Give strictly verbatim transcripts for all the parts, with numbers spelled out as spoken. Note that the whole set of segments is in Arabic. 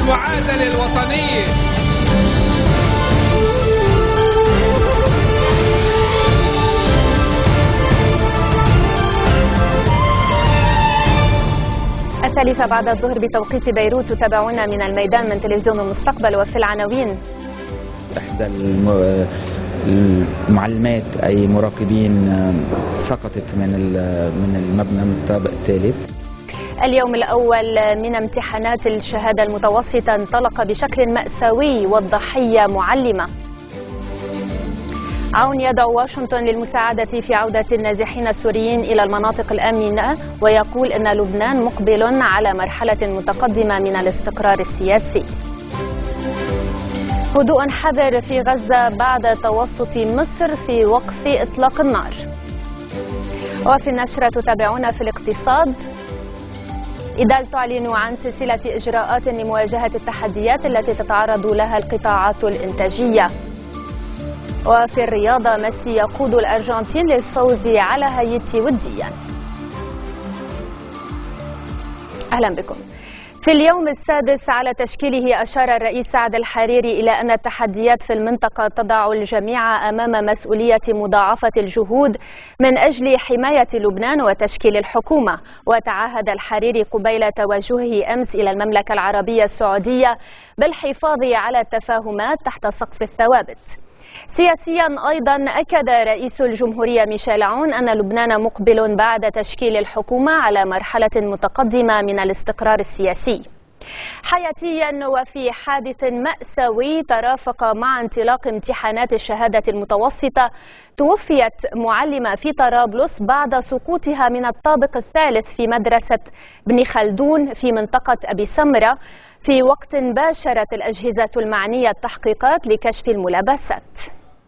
المعادلة الوطنية. الثالثة بعد الظهر بتوقيت بيروت، تتابعونا من الميدان من تلفزيون المستقبل. وفي العناوين: إحدى المعلمات أي مراقبين سقطت من من المبنى من الطابق الثالث. اليوم الأول من امتحانات الشهادة المتوسطة انطلق بشكل مأساوي والضحية معلمة. عون يدعو واشنطن للمساعدة في عودة النازحين السوريين إلى المناطق الآمنة، ويقول أن لبنان مقبل على مرحلة متقدمة من الاستقرار السياسي. هدوء حذر في غزة بعد توسط مصر في وقف إطلاق النار. وفي النشرة تتابعون في الاقتصاد: إدال تعلن عن سلسلة إجراءات لمواجهة التحديات التي تتعرض لها القطاعات الإنتاجية. وفي الرياضة: ميسي يقود الأرجنتين للفوز على هايتي وديا. أهلا بكم. في اليوم السادس على تشكيله أشار الرئيس سعد الحريري إلى أن التحديات في المنطقة تضع الجميع أمام مسؤولية مضاعفة الجهود من أجل حماية لبنان وتشكيل الحكومة. وتعهد الحريري قبيل توجهه أمس إلى المملكة العربية السعودية بالحفاظ على التفاهمات تحت سقف الثوابت. سياسيا أيضا أكد رئيس الجمهورية ميشيل عون أن لبنان مقبل بعد تشكيل الحكومة على مرحلة متقدمة من الاستقرار السياسي. حياتيا وفي حادث مأساوي ترافق مع انطلاق امتحانات الشهادة المتوسطة، توفيت معلمة في طرابلس بعد سقوطها من الطابق الثالث في مدرسة بن خلدون في منطقة أبي سمرة، في وقت باشرت الأجهزة المعنية التحقيقات لكشف الملابسات.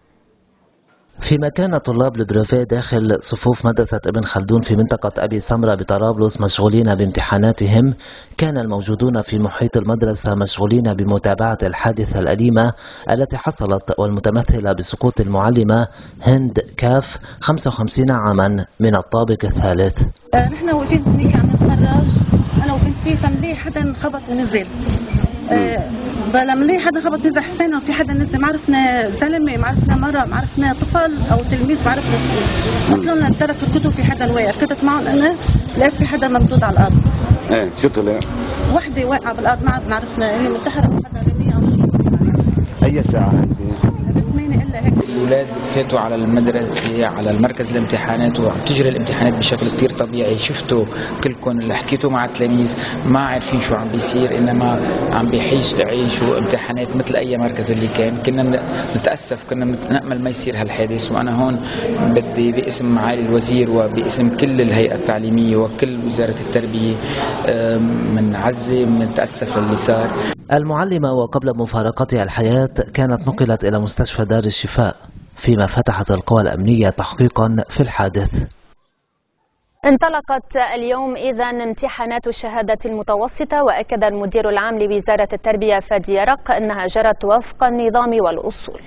فيما كان طلاب البريفيه داخل صفوف مدرسة ابن خلدون في منطقة أبي سمرة بطرابلس مشغولين بامتحاناتهم، كان الموجودون في محيط المدرسة مشغولين بمتابعة الحادثة الأليمة التي حصلت، والمتمثلة بسقوط المعلمة هند كاف خمسة وخمسين عاما من الطابق الثالث. آه نحن واقفين هنيك عم نتفرج انا وبنتي، فملي حدا خبط ونزل. آه بلا ملي حدا خبط نزل حسينا في حدا نزل، ما عرفنا زلمه، ما عرفنا مرأة، ما عرفنا طفل او تلميذ، ما عرفنا شو. قلت لهم ترك الكتب في حدا واقف، كنت معهم انا لقيت في حدا ممدود على الارض. ايه شو طلع؟ وحده واقعه بالارض، ما عرفنا هي منتحره حدا رميها او شيء. اي ساعه هيدي؟ ثمانية الا هيك. الاولاد فاتوا على المدرسه على المركز الامتحانات وعم تجري الامتحانات بشكل كثير طبيعي. شفتوا كلكم اللي حكيتوا مع التلاميذ ما عارفين شو عم بيصير، انما عم بيعيش يعيشوا امتحانات مثل اي مركز اللي كان. كنا نتاسف، كنا نامل ما يصير هالحادث. وانا هون بدي باسم معالي الوزير وباسم كل الهيئه التعليميه وكل وزاره التربيه من عزه بنتاسف للي صار. المعلمه وقبل مفارقتها الحياه كانت نقلت الى مستشفى دار الشفاء، فيما فتحت القوى الامنيه تحقيقا في الحادث. انطلقت اليوم إذن امتحانات الشهادة المتوسطة، وأكد المدير العام لوزارة التربية فادي يرق أنها جرت وفق النظام والأصول.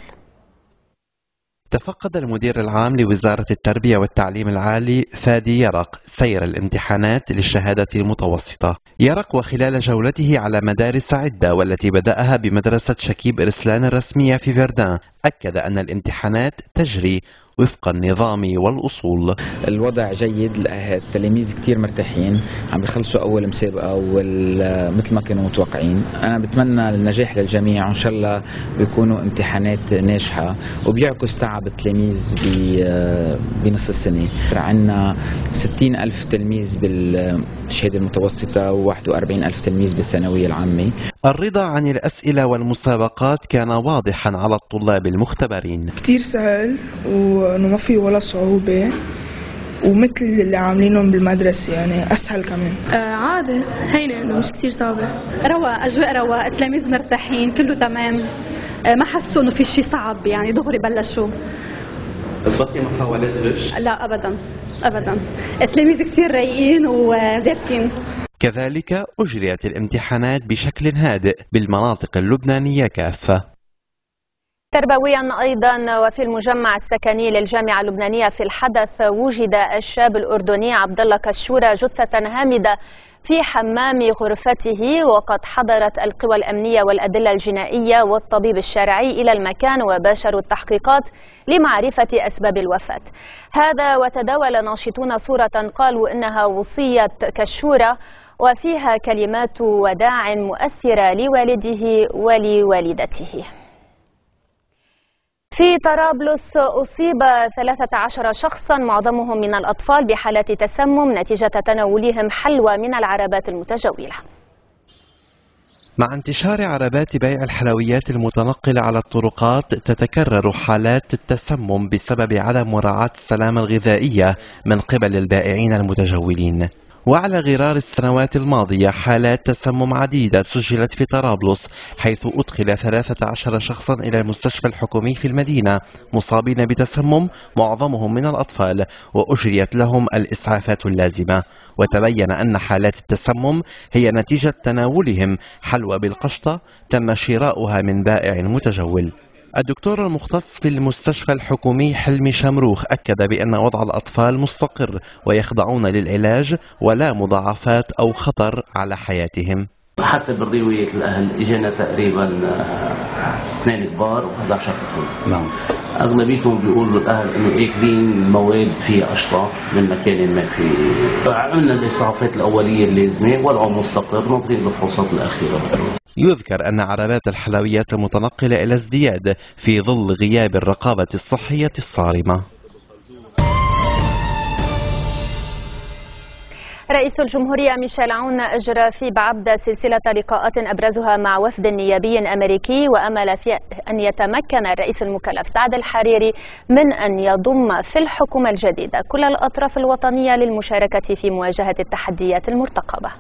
تفقد المدير العام لوزارة التربية والتعليم العالي فادي يرق سير الامتحانات للشهادة المتوسطة. يرق وخلال جولته على مدارس عدة والتي بدأها بمدرسة شكيب إرسلان الرسمية في فردان، أكد أن الامتحانات تجري وفق النظام والأصول. الوضع جيد، التلاميذ كتير مرتاحين، عم بيخلصوا أول مسابقة مثل ما كانوا متوقعين. أنا بتمنى النجاح للجميع، وإن شاء الله بيكونوا امتحانات ناجحة وبيعكس تعب التلاميذ بنص السنة. عندنا ستين ألف تلميذ بالشهادة المتوسطة وواحد وأربعين ألف تلميذ بالثانوية العامة. الرضا عن الأسئلة والمسابقات كان واضحا على الطلاب المختبرين. كتير سهل وانه ما في ولا صعوبة، ومثل اللي عاملينهم بالمدرسة يعني أسهل كمان. آه عادي هينة، انه مش كتير صعبة. رواق، أجواء رواق، التلاميذ مرتاحين، كله تمام. آه ما حسوا انه في شيء صعب، يعني دغري بلشوا. بتبطي محاولات غش؟ لا أبدا أبدا، التلاميذ كتير رايقين ودارسين. كذلك أجريت الامتحانات بشكل هادئ بالمناطق اللبنانية كافة. تربويا أيضا، وفي المجمع السكني للجامعة اللبنانية في الحدث وجد الشاب الأردني عبد الله كشورة جثة هامدة في حمام غرفته، وقد حضرت القوى الأمنية والأدلة الجنائية والطبيب الشرعي إلى المكان وباشروا التحقيقات لمعرفة أسباب الوفاة. هذا وتداول ناشطون صورة قالوا إنها وصية كشورة وفيها كلمات وداع مؤثرة لوالده ولوالدته. في طرابلس أصيب ثلاثة عشر شخصا معظمهم من الأطفال بحالات تسمم نتيجة تناولهم حلوى من العربات المتجولة. مع انتشار عربات بيع الحلويات المتنقلة على الطرقات، تتكرر حالات التسمم بسبب عدم مراعاة السلامة الغذائية من قبل البائعين المتجولين. وعلى غرار السنوات الماضية حالات تسمم عديدة سجلت في طرابلس، حيث أدخل ثلاثة عشر شخصا إلى المستشفى الحكومي في المدينة مصابين بتسمم معظمهم من الأطفال، وأجريت لهم الإسعافات اللازمة. وتبين أن حالات التسمم هي نتيجة تناولهم حلوى بالقشطة تم شراؤها من بائع متجول. الدكتور المختص في المستشفى الحكومي حلمي شمروخ أكد بأن وضع الأطفال مستقر ويخضعون للعلاج ولا مضاعفات أو خطر على حياتهم. حسب الرواية الأهل إجانا تقريبا اثنين كبار و11 طفل. نعم. أغلبيتهم بيقولوا الأهل إنه آكلين مواد فيها قشطة من مكان ما. في عملنا الإسعافات الأولية اللازمة والوضع مستقر، ناطرين الفحوصات الأخيرة. يذكر أن عربات الحلويات المتنقلة إلى ازدياد في ظل غياب الرقابة الصحية الصارمة. رئيس الجمهورية ميشيل عون أجرى في بعبدة سلسلة لقاءات أبرزها مع وفد نيابي أمريكي، وأمل في أن يتمكن الرئيس المكلف سعد الحريري من أن يضم في الحكومة الجديدة كل الأطراف الوطنية للمشاركة في مواجهة التحديات المرتقبة.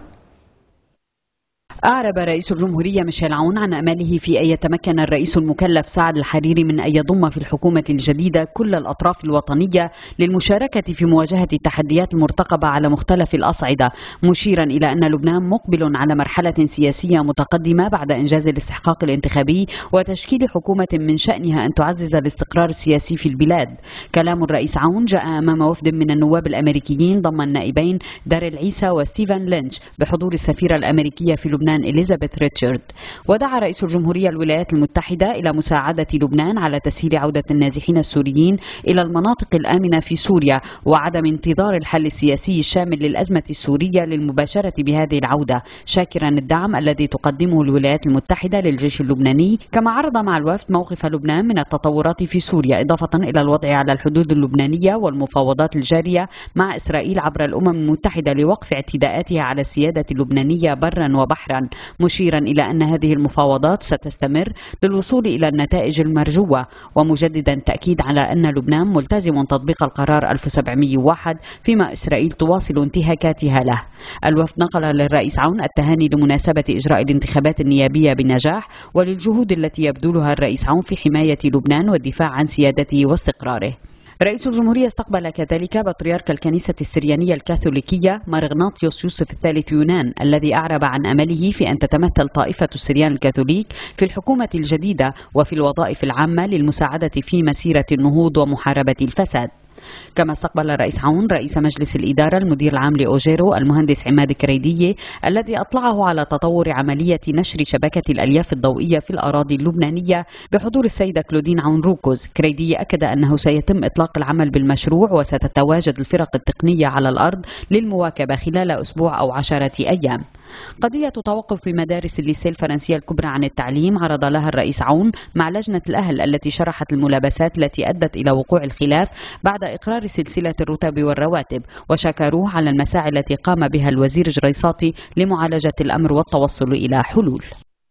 أعرب رئيس الجمهورية ميشيل عون عن أمله في أن يتمكن الرئيس المكلف سعد الحريري من أن يضم في الحكومة الجديدة كل الأطراف الوطنية للمشاركة في مواجهة التحديات المرتقبة على مختلف الأصعدة، مشيرا إلى أن لبنان مقبل على مرحلة سياسية متقدمة بعد إنجاز الاستحقاق الانتخابي وتشكيل حكومة من شأنها أن تعزز الاستقرار السياسي في البلاد. كلام الرئيس عون جاء أمام وفد من النواب الأمريكيين ضمن النائبين داريل عيسى وستيفن لينش بحضور السفيرة الأمريكية في لبنان إليزابيث ريتشارد. ودعا رئيس الجمهورية الولايات المتحدة إلى مساعدة لبنان على تسهيل عودة النازحين السوريين إلى المناطق الآمنة في سوريا، وعدم انتظار الحل السياسي الشامل للأزمة السورية للمباشرة بهذه العودة، شاكرا الدعم الذي تقدمه الولايات المتحدة للجيش اللبناني. كما عرض مع الوفد موقف لبنان من التطورات في سوريا، إضافة إلى الوضع على الحدود اللبنانية والمفاوضات الجارية مع إسرائيل عبر الأمم المتحدة لوقف اعتداءاتها على السيادة اللبنانية برا وبحرا، مشيرا إلى أن هذه المفاوضات ستستمر للوصول إلى النتائج المرجوة، ومجددا تأكيد على أن لبنان ملتزم تطبيق القرار ألف وسبعمئة وواحد فيما إسرائيل تواصل انتهاكاتها له. الوفد نقل للرئيس عون التهاني لمناسبة إجراء الانتخابات النيابية بنجاح وللجهود التي يبذلها الرئيس عون في حماية لبنان والدفاع عن سيادته واستقراره. رئيس الجمهورية استقبل كذلك بطريرك الكنيسة السريانية الكاثوليكية مارغناطيوس يوسف الثالث يونان، الذي أعرب عن أمله في أن تتمثل طائفة السريان الكاثوليك في الحكومة الجديدة وفي الوظائف العامة للمساعدة في مسيرة النهوض ومحاربة الفساد. كما استقبل الرئيس عون رئيس مجلس الإدارة المدير العام لأوجيرو المهندس عماد كريدية، الذي أطلعه على تطور عملية نشر شبكة الألياف الضوئية في الأراضي اللبنانية بحضور السيدة كلودين عون روكوز. كريدية أكد أنه سيتم إطلاق العمل بالمشروع وستتواجد الفرق التقنية على الأرض للمواكبة خلال أسبوع أو عشرة أيام. قضية توقف مدارس الليسيه الفرنسية الكبرى عن التعليم عرض لها الرئيس عون مع لجنة الأهل التي شرحت الملابسات التي أدت إلى وقوع الخلاف بعد إقرار سلسلة الرتب والرواتب، وشكروه على المساعي التي قام بها الوزير جريصاتي لمعالجة الأمر والتوصل إلى حلول.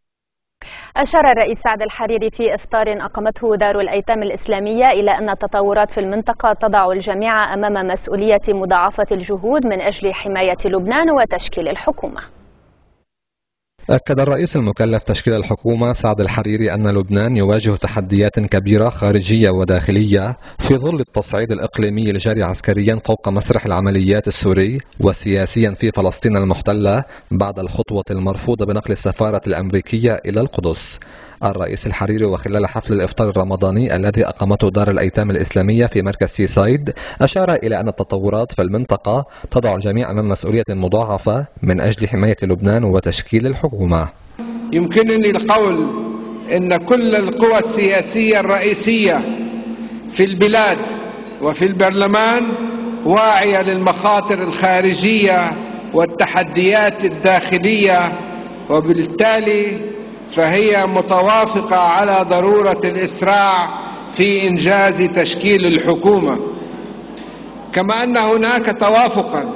أشار الرئيس سعد الحريري في إفطار أقامته دار الأيتام الإسلامية إلى أن التطورات في المنطقة تضع الجميع أمام مسؤولية مضاعفة الجهود من أجل حماية لبنان وتشكيل الحكومة. أكد الرئيس المكلف تشكيل الحكومة سعد الحريري أن لبنان يواجه تحديات كبيرة خارجية وداخلية في ظل التصعيد الإقليمي الجاري عسكريا فوق مسرح العمليات السوري وسياسيا في فلسطين المحتلة بعد الخطوة المرفوضة بنقل السفارة الأمريكية إلى القدس. الرئيس الحريري وخلال حفل الإفطار الرمضاني الذي أقامته دار الأيتام الإسلامية في مركز سيسايد أشار إلى أن التطورات في المنطقة تضع الجميع أمام مسؤولية مضاعفة من أجل حماية لبنان وتشكيل الحكومة. يمكنني القول إن كل القوى السياسية الرئيسية في البلاد وفي البرلمان واعية للمخاطر الخارجية والتحديات الداخلية، وبالتالي فهي متوافقة على ضرورة الإسراع في إنجاز تشكيل الحكومة، كما أن هناك توافقا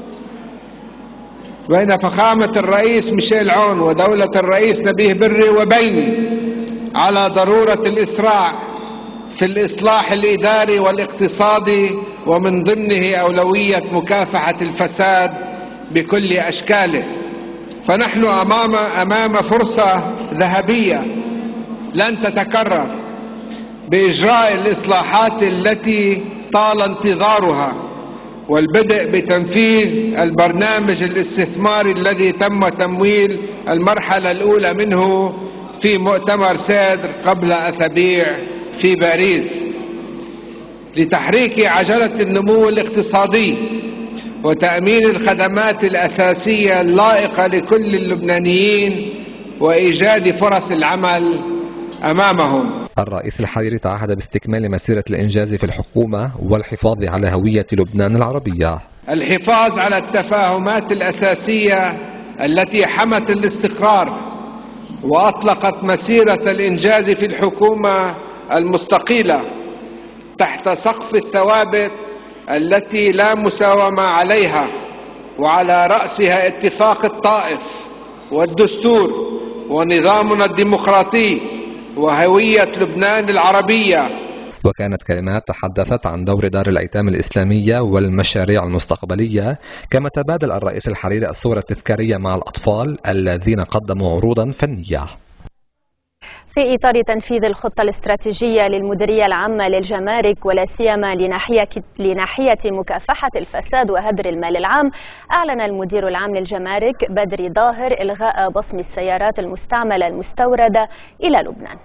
بين فخامة الرئيس ميشيل عون ودولة الرئيس نبيه بري وبيني على ضرورة الإسراع في الإصلاح الإداري والاقتصادي، ومن ضمنه أولوية مكافحة الفساد بكل أشكاله. فنحن أمام أمام فرصة ذهبية لن تتكرر بإجراء الإصلاحات التي طال انتظارها والبدء بتنفيذ البرنامج الاستثماري الذي تم تمويل المرحلة الأولى منه في مؤتمر سادر قبل أسابيع في باريس، لتحريك عجلة النمو الاقتصادي وتأمين الخدمات الأساسية اللائقة لكل اللبنانيين وإيجاد فرص العمل أمامهم. الرئيس الحريري تعهد باستكمال مسيرة الإنجاز في الحكومة والحفاظ على هوية لبنان العربية. الحفاظ على التفاهمات الأساسية التي حمت الاستقرار وأطلقت مسيرة الإنجاز في الحكومة المستقيلة تحت سقف الثوابت التي لا مساومة عليها، وعلى رأسها اتفاق الطائف والدستور ونظامنا الديمقراطي وهوية لبنان العربية. وكانت كلمات تحدثت عن دور دار الأيتام الإسلامية والمشاريع المستقبلية، كما تبادل الرئيس الحريري الصور التذكارية مع الأطفال الذين قدموا عروضا فنية. في إطار تنفيذ الخطة الاستراتيجية للمديرية العامة للجمارك ولا سيما لناحية لناحية مكافحة الفساد وهدر المال العام، أعلن المدير العام للجمارك بدري ظاهر إلغاء بصم السيارات المستعملة المستوردة إلى لبنان.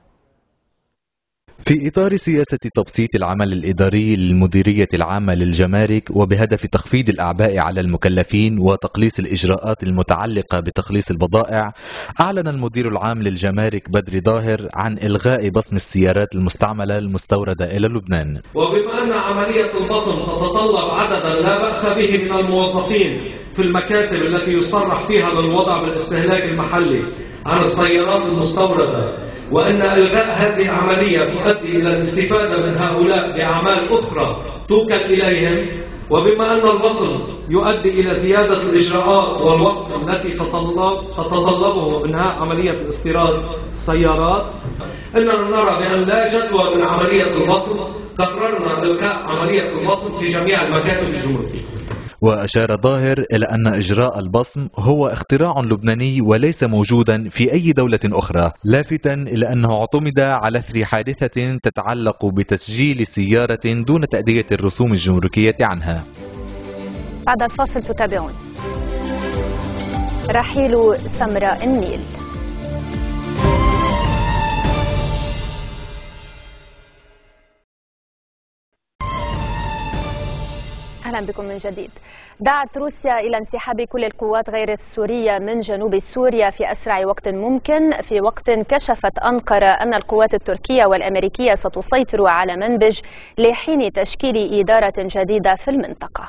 في إطار سياسة تبسيط العمل الإداري للمديرية العامة للجمارك وبهدف تخفيض الأعباء على المكلفين وتقليص الإجراءات المتعلقة بتخليص البضائع، أعلن المدير العام للجمارك بدري ظاهر عن إلغاء بصم السيارات المستعملة المستوردة إلى لبنان. وبما أن عملية البصم تتطلب عددا لا بأس به من الموظفين في المكاتب التي يصرح فيها بالوضع بالاستهلاك المحلي عن السيارات المستوردة، وأن إلغاء هذه العملية تؤدي إلى الاستفادة من هؤلاء بأعمال أخرى توكل إليهم، وبما أن البصم يؤدي إلى زيادة الإجراءات والوقت التي تتطلب تتطلبه إنهاء عملية الاستيراد السيارات، إننا نرى بأن لا جدوى من عملية البصم، قررنا إلغاء عملية البصم في جميع المكاتب الجمهورية. وأشار ظاهر إلى أن إجراء البصم هو اختراع لبناني وليس موجودا في أي دولة أخرى، لافتا إلى أنه اعتمد على إثر حادثة تتعلق بتسجيل سيارة دون تأدية الرسوم الجمركية عنها. بعد الفاصل تتابعون. رحيل سمراء النيل. أهلا بكم من جديد. دعت روسيا إلى انسحاب كل القوات غير السورية من جنوب سوريا في أسرع وقت ممكن، في وقت كشفت أنقرة أن القوات التركية والأمريكية ستسيطر على منبج لحين تشكيل إدارة جديدة في المنطقة.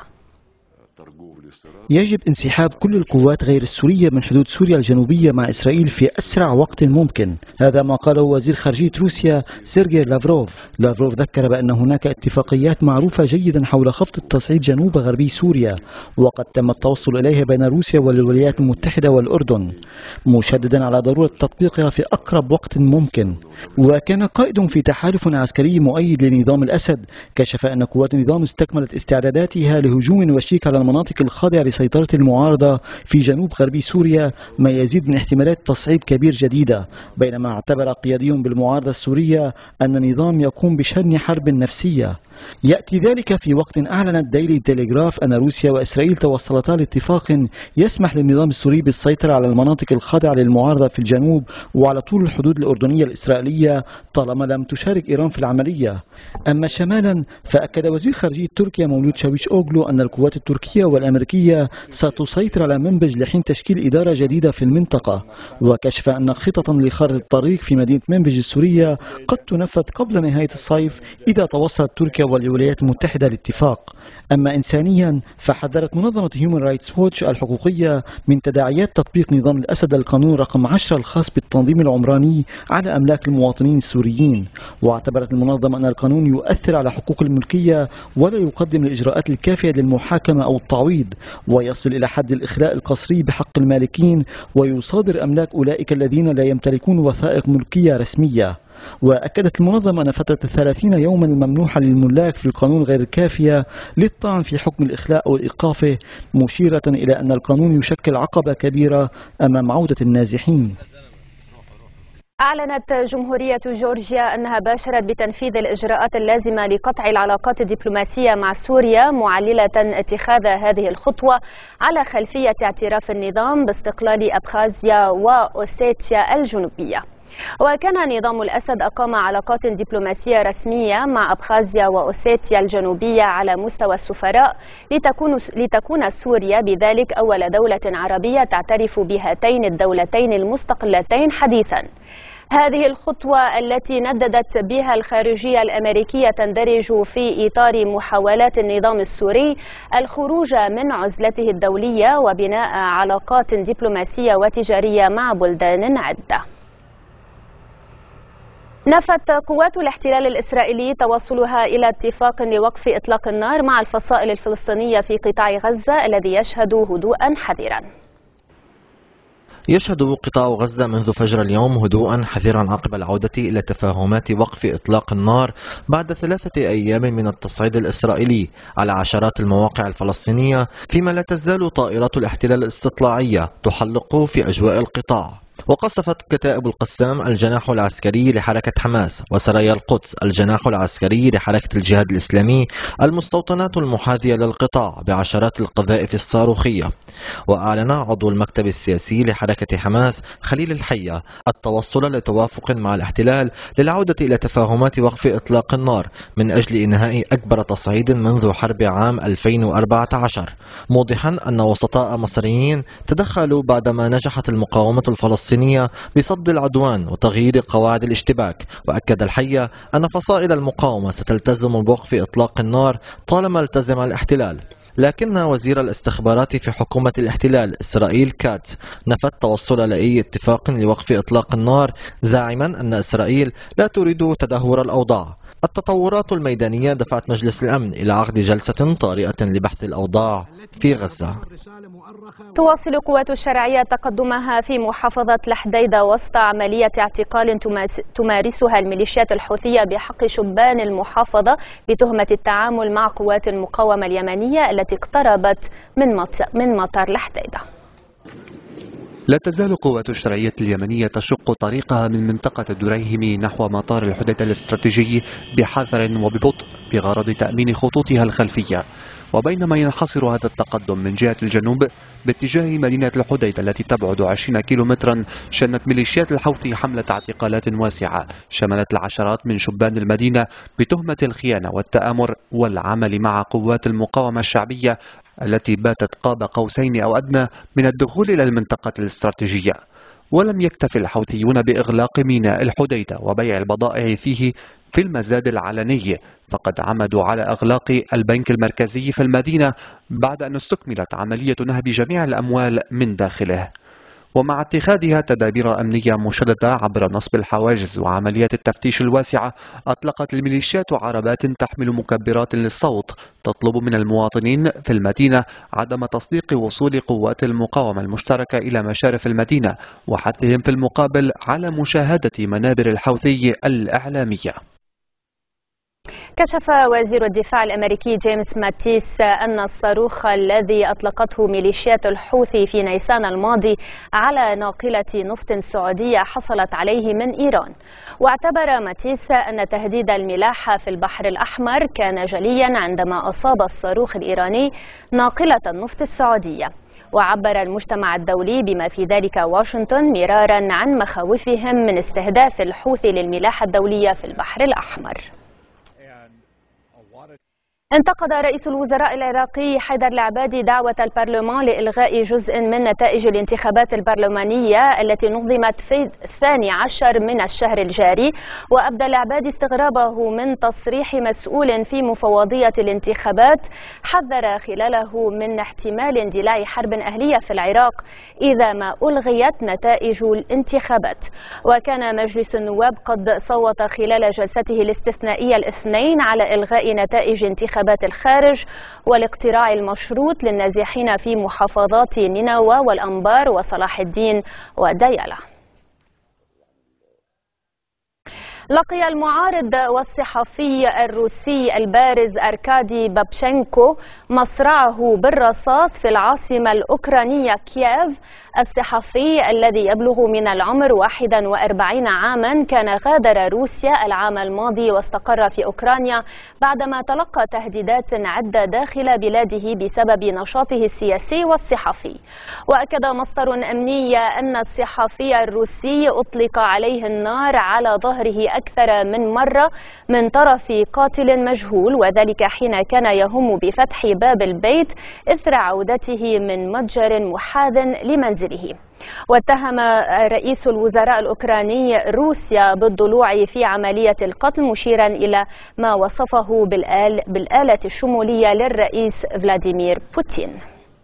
يجب انسحاب كل القوات غير السورية من حدود سوريا الجنوبية مع إسرائيل في أسرع وقت ممكن، هذا ما قاله وزير خارجية روسيا سيرجي لافروف. لافروف ذكر بأن هناك اتفاقيات معروفة جيدا حول خفض التصعيد جنوب غربي سوريا، وقد تم التوصل إليها بين روسيا والولايات المتحدة والأردن، مشددا على ضرورة تطبيقها في أقرب وقت ممكن. وكان قائد في تحالف عسكري مؤيد لنظام الأسد كشف أن قوات النظام استكملت استعداداتها لهجوم وشيك على المنطقة المناطق الخاضعة لسيطرة المعارضة في جنوب غربي سوريا ما يزيد من احتمالات تصعيد كبير جديدة، بينما اعتبر قيادي بالمعارضة السورية أن النظام يقوم بشن حرب نفسية. يأتي ذلك في وقت أعلنت ديلي تيليغراف أن روسيا وإسرائيل توصلتا لاتفاق يسمح للنظام السوري بالسيطرة على المناطق الخاضعة للمعارضة في الجنوب وعلى طول الحدود الأردنية الإسرائيلية طالما لم تشارك إيران في العملية. أما شمالا فأكد وزير خارجية تركيا مولود شاويش أوغلو أن القوات التركية والأمريكية ستسيطر على منبج لحين تشكيل إدارة جديدة في المنطقة، وكشف أن خططا لخارطة الطريق في مدينة منبج السورية قد تنفذ قبل نهاية الصيف إذا توصلت تركيا والولايات المتحدة لاتفاق. أما إنسانيا فحذرت منظمة هيومن رايتس ووتش الحقوقية من تداعيات تطبيق نظام الأسد القانون رقم عشرة الخاص بالتنظيم العمراني على أملاك المواطنين السوريين، واعتبرت المنظمة أن القانون يؤثر على حقوق الملكية ولا يقدم الإجراءات الكافية للمحاكمة أو التعويض، ويصل إلى حد الإخلاء القسري بحق المالكين ويصادر أملاك أولئك الذين لا يمتلكون وثائق ملكية رسمية. وأكدت المنظمة أن فترة الثلاثين يوما الممنوحة للملاك في القانون غير كافية للطعن في حكم الإخلاء أو إيقافه، مشيرة إلى أن القانون يشكل عقبة كبيرة أمام عودة النازحين. أعلنت جمهورية جورجيا أنها باشرت بتنفيذ الإجراءات اللازمة لقطع العلاقات الدبلوماسية مع سوريا، معللة اتخاذ هذه الخطوة على خلفية اعتراف النظام باستقلال أبخازيا وأوسيتيا الجنوبية. وكان نظام الأسد أقام علاقات دبلوماسية رسمية مع أبخازيا وأوسيتيا الجنوبية على مستوى السفراء لتكون, لتكون سوريا بذلك أول دولة عربية تعترف بهاتين الدولتين المستقلتين حديثا. هذه الخطوة التي نددت بها الخارجية الأمريكية تندرج في إطار محاولات النظام السوري الخروج من عزلته الدولية وبناء علاقات دبلوماسية وتجارية مع بلدان عدة. نفت قوات الاحتلال الإسرائيلي توصلها إلى اتفاق لوقف إطلاق النار مع الفصائل الفلسطينية في قطاع غزة الذي يشهد هدوءا حذرا. يشهد قطاع غزة منذ فجر اليوم هدوءا حذرا عقب العودة إلى تفاهمات وقف إطلاق النار بعد ثلاثة أيام من التصعيد الإسرائيلي على عشرات المواقع الفلسطينية، فيما لا تزال طائرات الاحتلال الاستطلاعية تحلق في أجواء القطاع. وقصفت كتائب القسام الجناح العسكري لحركة حماس وسرايا القدس الجناح العسكري لحركة الجهاد الإسلامي المستوطنات المحاذية للقطاع بعشرات القذائف الصاروخية. وأعلن عضو المكتب السياسي لحركة حماس خليل الحية التوصل لتوافق مع الاحتلال للعودة إلى تفاهمات وقف إطلاق النار من أجل إنهاء أكبر تصعيد منذ حرب عام ألفين وأربعة عشر، موضحا أن وسطاء مصريين تدخلوا بعدما نجحت المقاومة الفلسطينية بصد العدوان وتغيير قواعد الاشتباك. وأكد الحية أن فصائل المقاومة ستلتزم بوقف إطلاق النار طالما التزم الاحتلال. لكن وزير الاستخبارات في حكومة الاحتلال إسرائيل كاتس نفى التوصل لأي اتفاق لوقف إطلاق النار، زاعما أن إسرائيل لا تريد تدهور الأوضاع. التطورات الميدانية دفعت مجلس الأمن إلى عقد جلسة طارئة لبحث الأوضاع في غزة. تواصل قوات الشرعية تقدمها في محافظة الحديدة وسط عملية اعتقال تمارسها الميليشيات الحوثية بحق شبان المحافظة بتهمة التعامل مع قوات المقاومة اليمنية التي اقتربت من مطار الحديدة. لا تزال قوات الشرعية اليمنية تشق طريقها من منطقة دريهم نحو مطار الحديدة الاستراتيجي بحذر وببطء بغرض تأمين خطوطها الخلفية. وبينما ينحصر هذا التقدم من جهة الجنوب باتجاه مدينة الحديدة التي تبعد عشرين كيلومترا، شنت ميليشيات الحوثي حملة اعتقالات واسعة شملت العشرات من شبان المدينة بتهمة الخيانة والتآمر والعمل مع قوات المقاومة الشعبية التي باتت قاب قوسين أو أدنى من الدخول إلى المنطقة الاستراتيجية. ولم يكتف الحوثيون بإغلاق ميناء الحديدة وبيع البضائع فيه في المزاد العلني، فقد عمدوا على إغلاق البنك المركزي في المدينة بعد أن استكملت عملية نهب جميع الأموال من داخله. ومع اتخاذها تدابير أمنية مشددة عبر نصب الحواجز وعمليات التفتيش الواسعة، أطلقت الميليشيات عربات تحمل مكبرات للصوت تطلب من المواطنين في المدينة عدم تصديق وصول قوات المقاومة المشتركة إلى مشارف المدينة، وحثهم في المقابل على مشاهدة منابر الحوثي الإعلامية. كشف وزير الدفاع الأمريكي جيمس ماتيس أن الصاروخ الذي أطلقته ميليشيات الحوثي في نيسان الماضي على ناقلة نفط سعودية حصلت عليه من إيران. واعتبر ماتيس أن تهديد الملاحة في البحر الأحمر كان جليا عندما أصاب الصاروخ الإيراني ناقلة النفط السعودية. وعبر المجتمع الدولي بما في ذلك واشنطن مرارا عن مخاوفهم من استهداف الحوثي للملاحة الدولية في البحر الأحمر. انتقد رئيس الوزراء العراقي حيدر العبادي دعوة البرلمان لإلغاء جزء من نتائج الانتخابات البرلمانية التي نظمت في الثاني عشر من الشهر الجاري. وأبدى العبادي استغرابه من تصريح مسؤول في مفوضية الانتخابات حذر خلاله من احتمال اندلاع حرب أهلية في العراق إذا ما ألغيت نتائج الانتخابات. وكان مجلس النواب قد صوت خلال جلسته الاستثنائية الاثنين على إلغاء نتائج انتخابات الخارج والاقتراع المشروط للنازحين في محافظات نينوى والأنبار وصلاح الدين وديالى. لقي المعارض والصحفي الروسي البارز أركادي بابشنكو مصرعه بالرصاص في العاصمة الأوكرانية كييف. الصحفي الذي يبلغ من العمر واحد وأربعين عاما كان غادر روسيا العام الماضي واستقر في أوكرانيا بعدما تلقى تهديدات عدة داخل بلاده بسبب نشاطه السياسي والصحفي. وأكد مصدر أمني أن الصحفي الروسي أطلق عليه النار على ظهره أكثر من مرة من طرف قاتل مجهول، وذلك حين كان يهم بفتح باب البيت إثر عودته من متجر محاذ لمنزله. واتهم رئيس الوزراء الأوكراني روسيا بالضلوع في عملية القتل، مشيرا إلى ما وصفه بالآل بالآلة الشمولية للرئيس فلاديمير بوتين.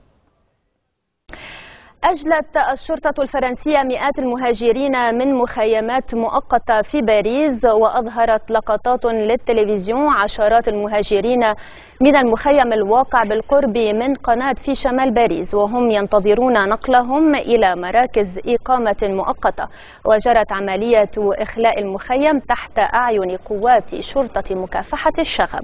أجلت الشرطة الفرنسية مئات المهاجرين من مخيمات مؤقتة في باريس، وأظهرت لقطات للتلفزيون عشرات المهاجرين من المخيم الواقع بالقرب من قناة في شمال باريس، وهم ينتظرون نقلهم إلى مراكز إقامة مؤقتة. وجرت عملية إخلاء المخيم تحت أعين قوات شرطة مكافحة الشغب.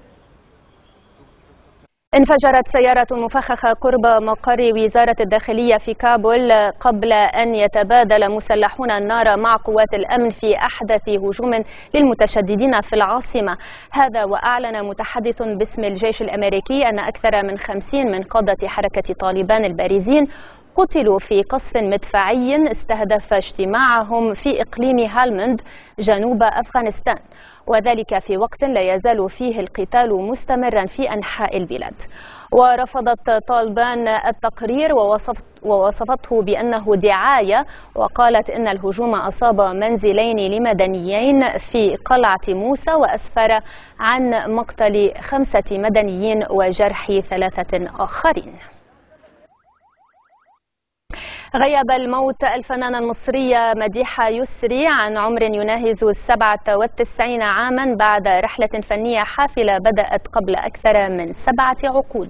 انفجرت سيارة مفخخة قرب مقر وزارة الداخلية في كابول قبل أن يتبادل مسلحون النار مع قوات الأمن في أحدث هجوم للمتشددين في العاصمة. هذا وأعلن متحدث باسم الجيش الأمريكي أن أكثر من خمسين من قادة حركة طالبان البارزين قتلوا في قصف مدفعي استهدف اجتماعهم في إقليم هالمند جنوب أفغانستان، وذلك في وقت لا يزال فيه القتال مستمرا في أنحاء البلاد. ورفضت طالبان التقرير ووصفت ووصفته بأنه دعاية، وقالت إن الهجوم أصاب منزلين لمدنيين في قلعة موسى وأسفر عن مقتل خمسة مدنيين وجرح ثلاثة آخرين. غيب الموت الفنانة المصرية مديحة يسري عن عمر يناهز السبعة والتسعين عاما بعد رحلة فنية حافلة بدأت قبل أكثر من سبعة عقود.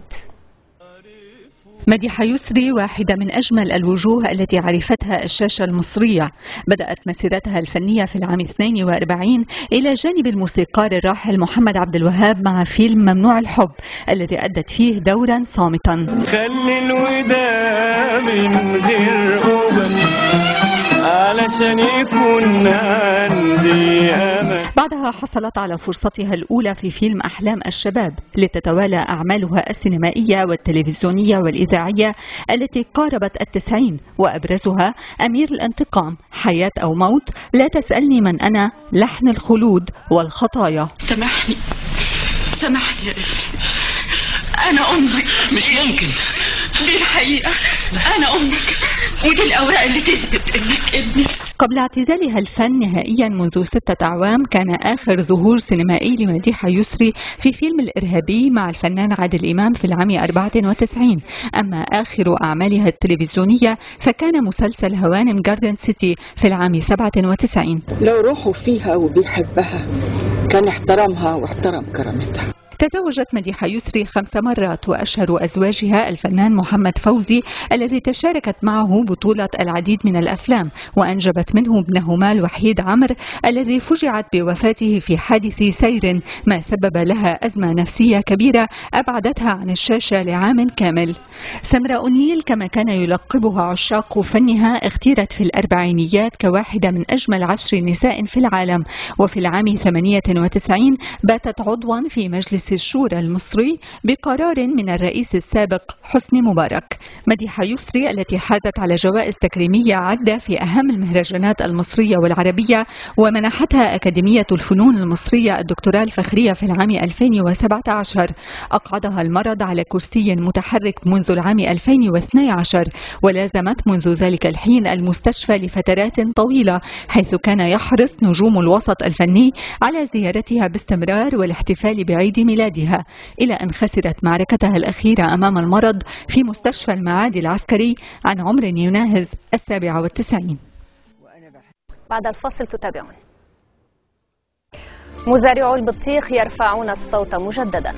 مديحة يسري واحدة من أجمل الوجوه التي عرفتها الشاشة المصرية. بدأت مسيرتها الفنية في العام اثنين وأربعين إلى جانب الموسيقار الراحل محمد عبد الوهاب مع فيلم ممنوع الحب الذي أدت فيه دورا صامتا. خلي الوداع من غير أوبن علشان يكون عندي أمل. بعدها حصلت على فرصتها الأولى في فيلم أحلام الشباب، لتتوالى أعمالها السينمائية والتلفزيونية والإذاعية التي قاربت التسعين، وأبرزها أمير الانتقام، حياة أو موت، لا تسألني من أنا، لحن الخلود، والخطايا. سامحني سامحني يا ابني، أنا أمك. مش ممكن، دي الحقيقة، أنا أمك، ودي الأوراق اللي تثبت إنك ابني. قبل اعتزالها الفن نهائيا منذ ستة أعوام، كان آخر ظهور سينمائي لمديحة يسري في فيلم الإرهابي مع الفنان عادل إمام في العام أربعة وتسعين. أما آخر أعمالها التلفزيونية فكان مسلسل هوانم جاردن سيتي في العام سبعة وتسعين. لو روحوا فيها وبيحبها كان احترمها واحترم كرامتها. تزوجت مديحة يسري خمس مرات، وأشهر أزواجها الفنان محمد فوزي الذي تشاركت معه بطولة العديد من الأفلام، وأنجبت منه ابنهما الوحيد عمرو الذي فجعت بوفاته في حادث سير ما سبب لها أزمة نفسية كبيرة أبعدتها عن الشاشة لعام كامل. سمراء النيل كما كان يلقبها عشاق فنها اختيرت في الأربعينيات كواحدة من أجمل عشر نساء في العالم، وفي العام ثمانية وتسعين باتت عضوا في مجلس الشورى المصري بقرار من الرئيس السابق حسني مبارك. مديحة يسري التي حازت على جوائز تكريمية عدة في أهم المهرجانات المصرية والعربية، ومنحتها أكاديمية الفنون المصرية الدكتوراه الفخرية في العام ألفين وسبعة عشر، أقعدها المرض على كرسي متحرك منذ العام ألفين واثني عشر، ولازمت منذ ذلك الحين المستشفى لفترات طويلة، حيث كان يحرص نجوم الوسط الفني على زيارتها باستمرار والاحتفال بعيد ميلادها، إلى أن خسرت معركتها الأخيرة أمام المرض في مستشفى المعادي العسكري عن عمر يناهز السابعة والتسعين. بعد الفاصل تتابعون. مزارعو البطيخ يرفعون الصوت مجددا.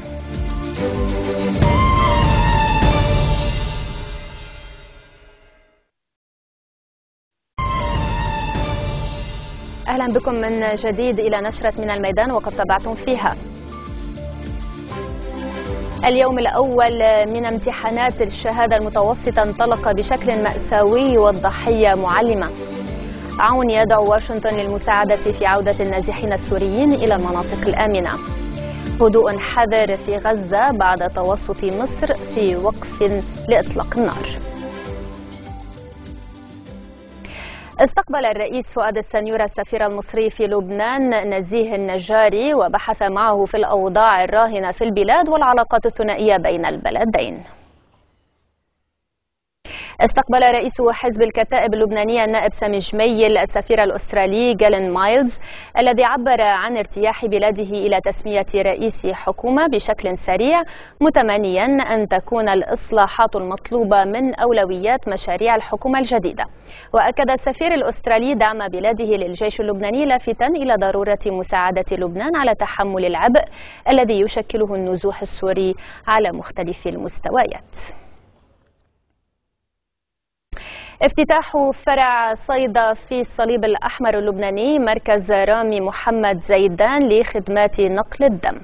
أهلا بكم من جديد إلى نشرة من الميدان وقد تابعتم فيها. اليوم الأول من امتحانات الشهادة المتوسطة انطلق بشكل مأساوي والضحية معلمة. عون يدعو واشنطن للمساعدة في عودة النازحين السوريين إلى المناطق الآمنة. هدوء حذر في غزة بعد توسط مصر في وقف لإطلاق النار. استقبل الرئيس فؤاد السنيورة السفير المصري في لبنان نزيه النجاري وبحث معه في الأوضاع الراهنة في البلاد والعلاقات الثنائية بين البلدين. استقبل رئيس حزب الكتائب اللبنانية النائب سامي جميل السفير الأسترالي جالين مايلز الذي عبر عن ارتياح بلاده إلى تسمية رئيس حكومة بشكل سريع، متمنيا أن تكون الإصلاحات المطلوبة من أولويات مشاريع الحكومة الجديدة. وأكد السفير الأسترالي دعم بلاده للجيش اللبناني، لافتا إلى ضرورة مساعدة لبنان على تحمل العبء الذي يشكله النزوح السوري على مختلف المستويات. افتتاح فرع صيدا في الصليب الأحمر اللبناني، مركز رامي محمد زيدان لخدمات نقل الدم.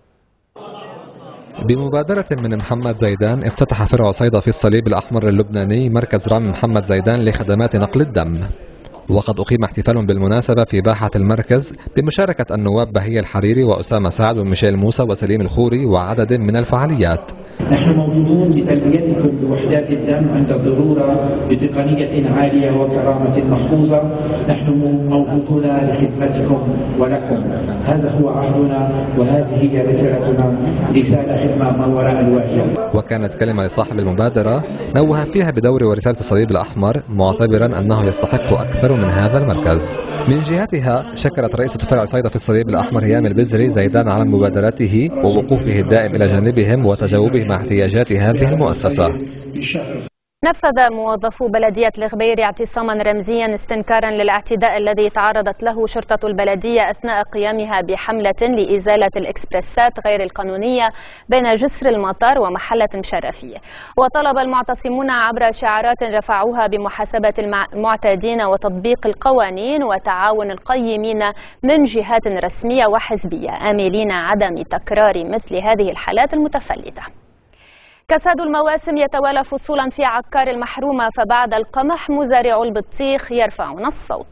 بمبادرة من محمد زيدان افتتح فرع صيدا في الصليب الأحمر اللبناني مركز رامي محمد زيدان لخدمات نقل الدم. وقد أقيم احتفال بالمناسبة في باحة المركز بمشاركة النواب بهية الحريري وأسامة سعد وميشيل موسى وسليم الخوري وعدد من الفعاليات. نحن موجودون لتلبيتكم بوحدات الدم عند الضرورة بتقنية عالية وكرامة محفوظة. نحن موجودون لخدمتكم ولكم، هذا هو عهدنا وهذه هي رسالتنا، رسالة خدمة ما وراء الواجب. وكانت كلمة لصاحب المبادرة نوه فيها بدور ورسالة الصليب الأحمر، معتبرا أنه يستحق أكثر من هذا المركز. من جهتها شكرت رئيسة فرع صيدا في الصليب الأحمر هيام البزري زيدان على مبادرته ووقوفه الدائم إلى جانبهم وتجاوبه مع احتياجات هذه المؤسسة. نفذ موظفو بلدية الغبير اعتصاما رمزيا استنكارا للاعتداء الذي تعرضت له شرطة البلدية أثناء قيامها بحملة لإزالة الإكسبرسات غير القانونية بين جسر المطار ومحلة مشرفية. وطلب المعتصمون عبر شعارات رفعوها بمحاسبة المعتادين وتطبيق القوانين وتعاون القيمين من جهات رسمية وحزبية، آملين عدم تكرار مثل هذه الحالات المتفلتة. كساد المواسم يتوالى فصولا في عكار المحرومة، فبعد القمح مزارعو البطيخ يرفعون الصوت.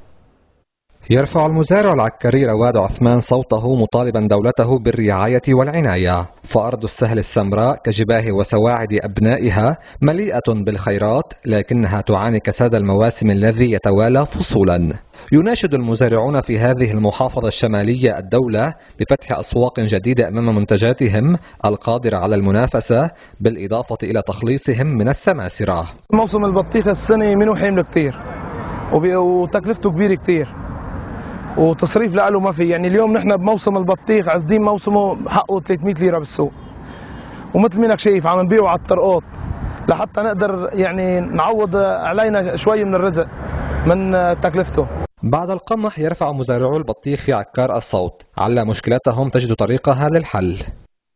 يرفع المزارع العكاري رواد عثمان صوته مطالبا دولته بالرعاية والعناية، فأرض السهل السمراء كجباه وسواعد أبنائها مليئة بالخيرات، لكنها تعاني كساد المواسم الذي يتوالى فصولا. يناشد المزارعون في هذه المحافظة الشمالية الدولة بفتح أسواق جديدة أمام منتجاتهم القادرة على المنافسة، بالإضافة إلى تخليصهم من السماسرة. موسم البطيخ السنة منه حمل كتير وتكلفته كبيرة كتير وتصريف له ما في. يعني اليوم نحن بموسم البطيخ عزدين موسمه حقه ثلاثمئة ليرة بالسوق، ومثل منك شايف عم نبيعه على الطرقات لحتى نقدر يعني نعوض علينا شوي من الرزق من تكلفته. بعد القمح يرفع مزارعو البطيخ في عكار الصوت على مشكلتهم تجد طريقها للحل.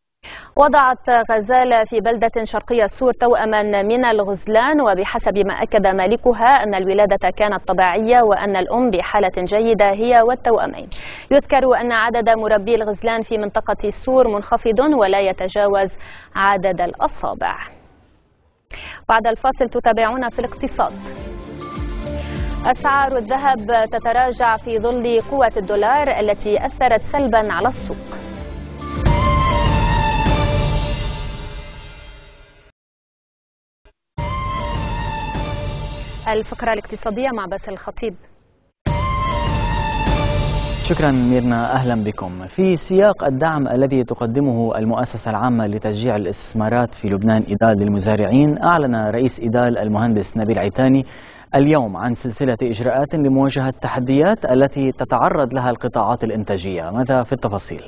وضعت غزالة في بلدة شرقية سور توأما من الغزلان، وبحسب ما أكد مالكها أن الولادة كانت طبيعية وأن الأم بحالة جيدة هي والتوأمين. يذكر أن عدد مربي الغزلان في منطقة سور منخفض ولا يتجاوز عدد الأصابع. بعد الفاصل تتابعون في الاقتصاد. أسعار الذهب تتراجع في ظل قوة الدولار التي أثرت سلبا على السوق. الفقرة الاقتصادية مع باسل الخطيب. شكرا ميرنا، أهلا بكم. في سياق الدعم الذي تقدمه المؤسسة العامة لتشجيع الاستثمارات في لبنان إيدال للمزارعين، أعلن رئيس إيدال المهندس نبيل عيتاني اليوم عن سلسلة إجراءات لمواجهة التحديات التي تتعرض لها القطاعات الإنتاجية. ماذا في التفاصيل؟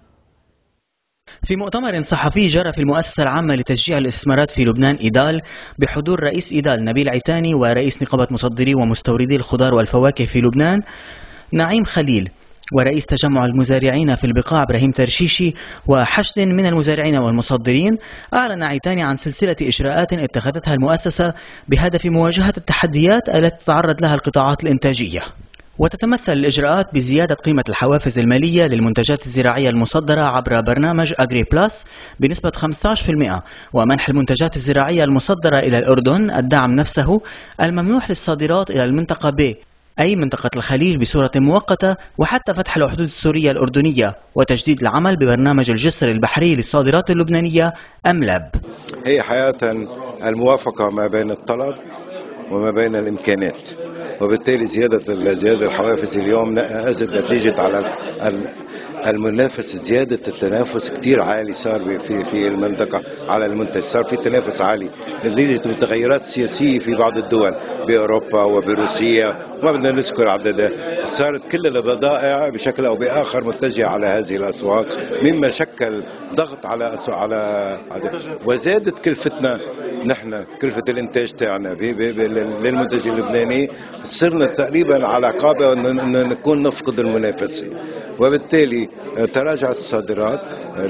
في مؤتمر صحفي جرى في المؤسسة العامة لتشجيع الاستثمارات في لبنان إيدال بحضور رئيس إيدال نبيل عيتاني ورئيس نقابة مصدري ومستوردي الخضار والفواكه في لبنان نعيم خليل، ورئيس تجمع المزارعين في البقاع إبراهيم ترشيشي، وحشد من المزارعين والمصدرين، أعلن عيتاني عن سلسلة إجراءات اتخذتها المؤسسة بهدف مواجهة التحديات التي تتعرض لها القطاعات الإنتاجية. وتتمثل الإجراءات بزيادة قيمة الحوافز المالية للمنتجات الزراعية المصدرة عبر برنامج أجري بلاس بنسبة خمسة عشر بالمئة، ومنح المنتجات الزراعية المصدرة إلى الأردن الدعم نفسه الممنوح للصادرات إلى المنطقة ب أي منطقة الخليج بصورة مؤقتة، وحتى فتح الحدود السورية الأردنية، وتجديد العمل ببرنامج الجسر البحري للصادرات اللبنانية أملب. هي حقيقة الموافقة ما بين الطلب وما بين الإمكانات، وبالتالي زيادة زيادة الحوافز اليوم أزت نتيجة على المنافس، زيادة التنافس كتير عالي صار في في المنطقة على المنتج، صار في تنافس عالي نتيجة التغيرات السياسية في بعض الدول بأوروبا وبروسيا، وما بدنا نذكر عددها. صارت كل البضائع بشكل أو بآخر متجهة على هذه الأسواق، مما شكل ضغط على على وزادت كلفتنا نحن، كلفة الإنتاج تاعنا للمنتج اللبناني. صرنا تقريبا على قابة أن نكون نفقد المنافسة، وبالتالي تراجعت الصادرات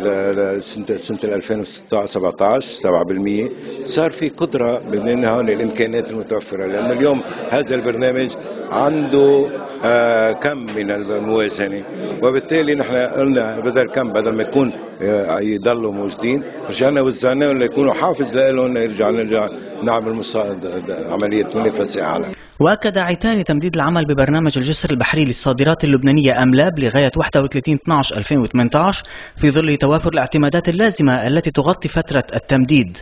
سنة ألفين وسبعة عشر سبعة بالمئة. صار في قدرة من هون الإمكانيات المتوفرة، لأن اليوم هذا البرنامج عنده آه كم من الموازنة، وبالتالي نحن قلنا بدل كم بدل ما يكون آه يضلوا موجودين، رجعنا وزعناهم ليكونوا حافز لهم نرجع نرجع نعمل عملية منافسة أعلى. وأكد عيتاني تمديد العمل ببرنامج الجسر البحري للصادرات اللبنانية أملاب لغاية واحد وثلاثين اثني عشر ألفين وثمانية عشر في ظل توافر الاعتمادات اللازمة التي تغطي فترة التمديد.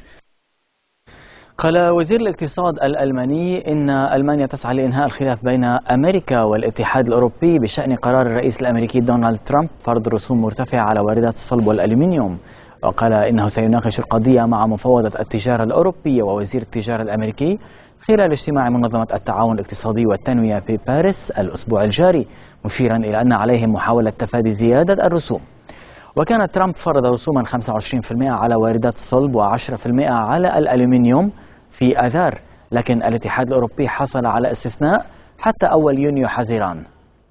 قال وزير الاقتصاد الألماني إن ألمانيا تسعى لإنهاء الخلاف بين أمريكا والاتحاد الأوروبي بشأن قرار الرئيس الأمريكي دونالد ترامب فرض رسوم مرتفعة على واردات الصلب والألومنيوم. وقال إنه سيناقش القضية مع مفوضة التجارة الأوروبية ووزير التجارة الأمريكي خلال اجتماع منظمة التعاون الاقتصادي والتنمية في باريس الأسبوع الجاري، مشيرا إلى أن عليهم محاولة تفادي زيادة الرسوم. وكان ترامب فرض رسوما خمسة وعشرين بالمئة على واردات الصلب وعشرة بالمئة على الألومنيوم في آذار، لكن الاتحاد الأوروبي حصل على استثناء حتى أول يونيو حزيران.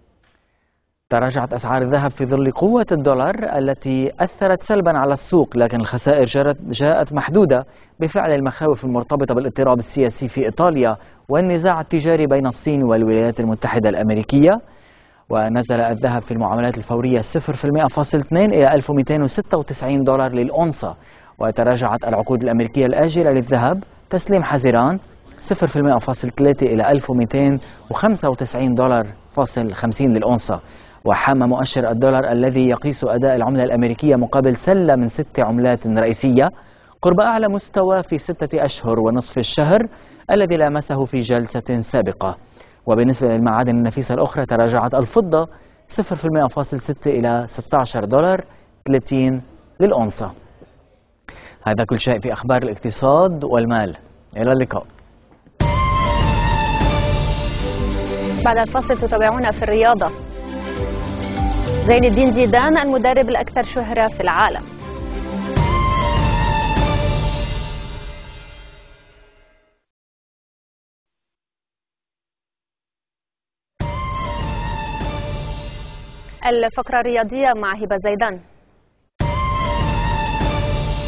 تراجعت أسعار الذهب في ظل قوة الدولار التي أثرت سلبا على السوق، لكن الخسائر جاءت محدودة بفعل المخاوف المرتبطة بالاضطراب السياسي في إيطاليا والنزاع التجاري بين الصين والولايات المتحدة الأمريكية. ونزل الذهب في المعاملات الفورية صفر فاصلة اثنين إلى ألف ومئتين وستة وتسعين دولار للأونصة. وتراجعت العقود الأمريكية الآجلة للذهب تسليم حزيران صفر فاصلة ثلاثة إلى ألف ومئتين وخمسة وتسعين دولار فاصل خمسين للأونصة. وحام مؤشر الدولار الذي يقيس أداء العملة الأمريكية مقابل سلة من ست عملات رئيسية قرب أعلى مستوى في ستة أشهر ونصف الشهر الذي لامسه في جلسة سابقة. وبالنسبة للمعادن النفيسة الأخرى تراجعت الفضة صفر فاصلة ستة إلى ستة عشر دولار ثلاثين للأونصة. هذا كل شيء في أخبار الاقتصاد والمال، إلى اللقاء. بعد الفاصل تتابعونا في الرياضة. زين الدين زيدان المدرب الأكثر شهرة في العالم. الفقرة الرياضية مع هبة زيدان.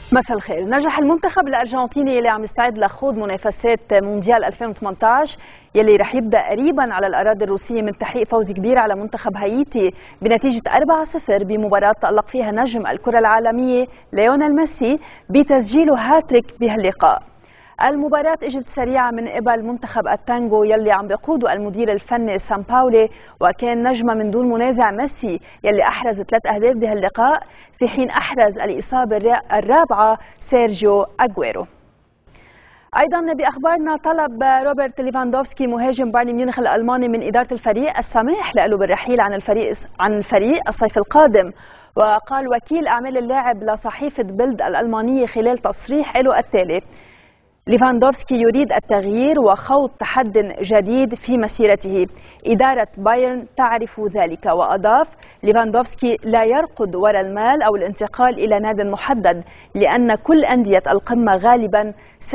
مساء الخير. نجح المنتخب الأرجنتيني اللي عم يستعد لخوض منافسات مونديال ألفين وثمانية عشر يلي رح يبدأ قريبا على الأراضي الروسية من تحقيق فوز كبير على منتخب هايتي بنتيجة أربعة صفر بمباراة تألق فيها نجم الكرة العالمية ليونيل ميسي بتسجيله هاتريك بهاللقاء. المباراة اجت سريعة من قبل منتخب التانغو يلي عم بيقوده المدير الفني سامباولي، وكان نجمة من دون منازع ميسي يلي أحرز ثلاث أهداف بهاللقاء، في حين أحرز الإصابة الرابعة سيرجيو أغويرو. أيضا بأخبارنا طلب روبرت ليفاندوفسكي مهاجم بايرن ميونخ الألماني من إدارة الفريق السماح له بالرحيل عن الفريق عن الفريق الصيف القادم. وقال وكيل أعمال اللاعب لصحيفة بيلد الألمانية خلال تصريح له التالي: ليفاندوفسكي يريد التغيير وخوض تحد جديد في مسيرته، إدارة بايرن تعرف ذلك. وأضاف ليفاندوفسكي: لا يركض وراء المال أو الانتقال إلى ناد محدد، لأن كل أندية القمة غالبا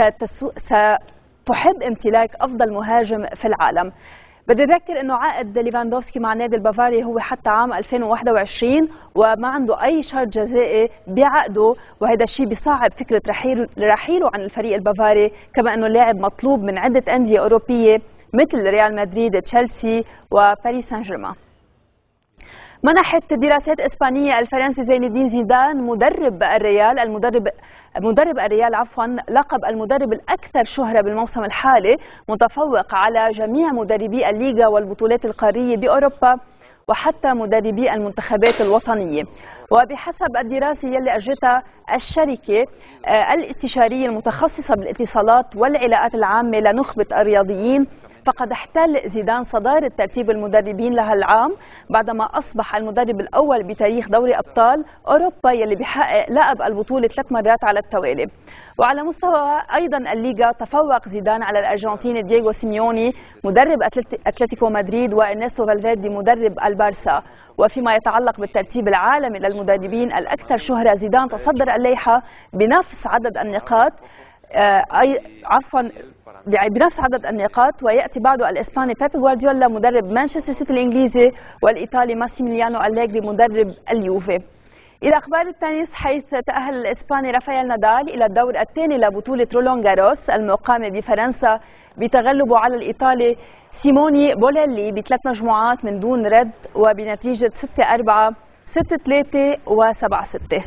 ستحب امتلاك أفضل مهاجم في العالم. بدي أذكر أنه عقد ليفاندوفسكي مع النادي البافاري هو حتى عام ألفين وواحد وعشرين، وما عنده أي شرط جزائي بعقده، وهذا الشيء بيصعب فكرة رحيل رحيله عن الفريق البافاري، كما أنه اللاعب مطلوب من عدة أندية أوروبية مثل ريال مدريد، تشيلسي وباريس سان جيرمان. منحت دراسات إسبانية الفرنسي زين الدين زيدان مدرب الريال المدرب مدرب الريال عفوا لقب المدرب الأكثر شهرة بالموسم الحالي، متفوق على جميع مدربي الليغا والبطولات القارية بأوروبا وحتى مدربي المنتخبات الوطنية. وبحسب الدراسة يلي أجرتها الشركة الاستشارية المتخصصة بالاتصالات والعلاقات العامة لنخبة الرياضيين، فقد احتل زيدان صدارة ترتيب المدربين لها العام بعدما أصبح المدرب الأول بتاريخ دوري أبطال أوروبا يلي بيحقق لقب البطولة ثلاث مرات على التوالي. وعلى مستوى أيضا الليغا تفوق زيدان على الأرجنتيني دييغو سيميوني مدرب أتلتيكو مدريد وإرنستو فالفيردي مدرب البارسا. وفيما يتعلق بالترتيب العالمي للمدربين الأكثر شهرة، زيدان تصدر اللائحة بنفس عدد النقاط آه أي عفوا بنفس عدد النقاط، ويأتي بعده الإسباني بيب غوارديولا مدرب مانشستر سيتي الإنجليزي، والإيطالي ماسيميليانو أليجري مدرب اليوفي. إلى أخبار التنس، حيث تأهل الإسباني رافائيل نادال إلى الدور الثاني لبطولة رولان جاروس المقامة بفرنسا بتغلبه على الإيطالي سيموني بوليلي بثلاث مجموعات من دون رد وبنتيجة ستة أربعة ستة ثلاثة وسبعة ستة.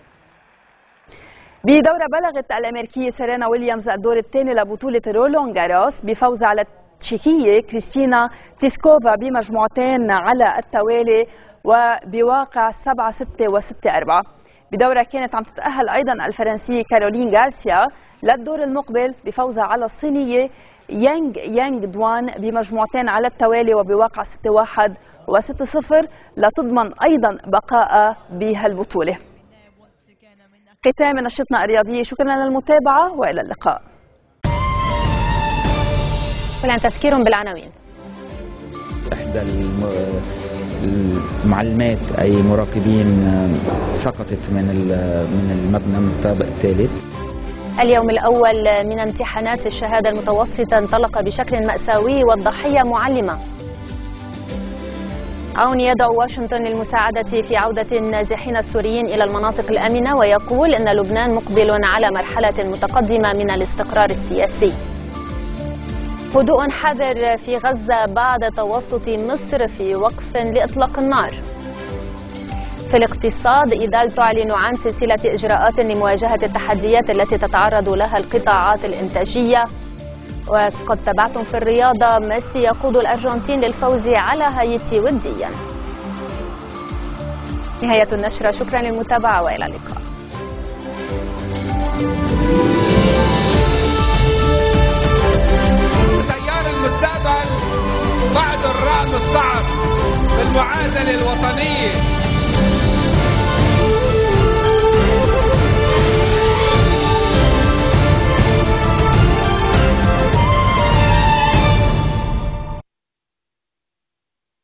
بدورة بلغت الأمريكية سيرينا ويليامز الدور الثاني لبطولة رولان جاروس بفوز على التشيكية كريستينا بليسكوفا بمجموعتين على التوالي وبواقع سبعة ستة وستة أربعة. بدورة كانت عم تتأهل أيضا الفرنسية كارولين غارسيا للدور المقبل بفوزها على الصينية يانغ يانغ دوان بمجموعتين على التوالي وبواقع ستة واحد وستة صفر لتضمن أيضا بقاء بهالبطولة. ختام نشرتنا الرياضية، شكرا للمتابعة وإلى اللقاء. والآن تذكير بالعناوين. إحدى المعلمات أي مراقبين سقطت من من المبنى من الطابق الثالث. اليوم الأول من امتحانات الشهادة المتوسطة انطلق بشكل مأساوي والضحية معلمة. عون يدعو واشنطن للمساعدة في عودة النازحين السوريين إلى المناطق الآمنة، ويقول أن لبنان مقبل على مرحلة متقدمة من الاستقرار السياسي. هدوء حذر في غزة بعد توسط مصر في وقف لإطلاق النار. في الاقتصاد، إيدال تعلن عن سلسلة إجراءات لمواجهة التحديات التي تتعرض لها القطاعات الإنتاجية. وقد تابعتم في الرياضة، ميسي يقود الأرجنتين للفوز على هايتي وديا. نهاية النشرة، شكرا للمتابعة وإلى اللقاء. تيار المستقبل بعد الرعب الصعب في المعادلة الوطنية.